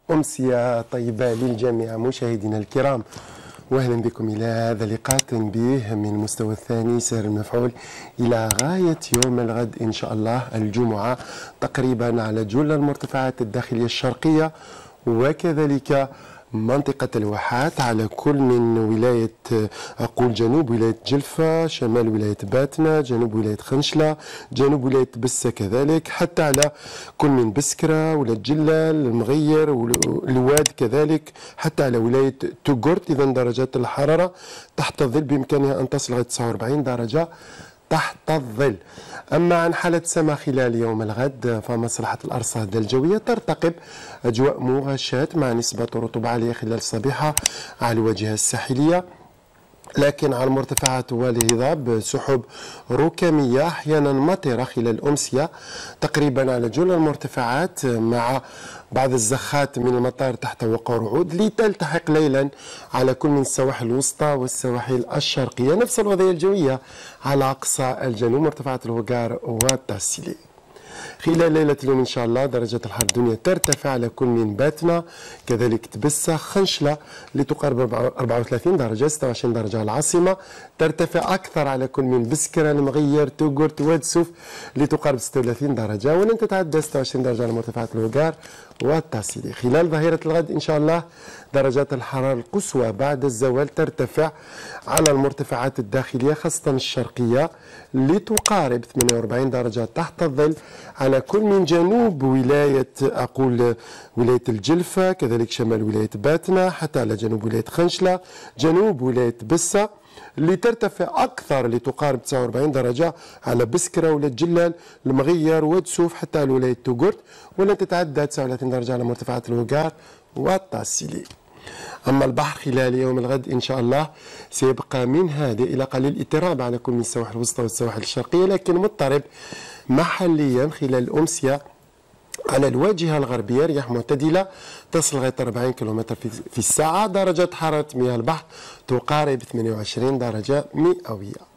أمسية طيبة للجميع مشاهدينا الكرام، واهلا بكم الى هذا اللقاء تنبيه من المستوى الثاني سهر المفعول الى غايه يوم الغد ان شاء الله الجمعه تقريبا على جل المرتفعات الداخليه الشرقيه وكذلك منطقة الواحات على كل من ولاية جنوب ولاية جلفة، شمال ولاية باتنا، جنوب ولاية خنشلة، جنوب ولاية بسة كذلك، حتى على كل من بسكرة ولاية جلال المغير والواد كذلك، حتى على ولاية توغورت. إذا درجات الحرارة تحت الظل بإمكانها أن تصل إلى 49 درجة تحت الظل. أما عن حالة السماء خلال يوم الغد فمصلحة الأرصاد الجوية ترتقب أجواء مغشاة مع نسبة رطوبة عالية خلال الصبيحة على الواجهة الساحلية، لكن على المرتفعات والهضاب سحب ركامية أحيانا مطرة خلال الأمسية تقريبا على جل المرتفعات، مع بعض الزخات من المطار تحت وقع رعود لتلتحق ليلا على كل من السواحل الوسطى والسواحل الشرقية. نفس الوضعية الجوية على أقصى الجنوب مرتفعات الهوغار والتاسيلي. خلال ليلة اليوم إن شاء الله درجة الحرارة الدنيا ترتفع على كل من باتنا كذلك تبسة خنشلة لتقارب 34 درجة، 26 درجة العاصمة، ترتفع أكثر على كل من بسكرة المغير توغورت وادسوف لتقارب 36 درجة، ولن تتعدى 26 درجة على مرتفعات الهوغار والتاسيلي. خلال ظهيرة الغد إن شاء الله درجات الحرارة القصوى بعد الزوال ترتفع على المرتفعات الداخلية خاصة الشرقية لتقارب 48 درجة تحت الظل على كل من جنوب ولاية ولاية الجلفة، كذلك شمال ولاية باتنا، حتى على جنوب ولاية خنشلة، جنوب ولاية بسة، لترتفع أكثر لتقارب 49 درجة على بسكرة ولاية جلال المغير وادسوف، حتى على ولاية توغورت، ولن تتعدى 39 درجة على مرتفعات الهوغار والتاسيلي. أما البحر خلال يوم الغد إن شاء الله سيبقى من هادئ إلى قليل اضطراب على كل من السواحل الوسطى والسواحل الشرقية، لكن مضطرب محليا خلال الأمسية على الواجهة الغربية، رياح معتدلة تصل لغاية 40 كم في الساعة. درجة حرارة مياه البحر تقارب 28 درجة مئوية.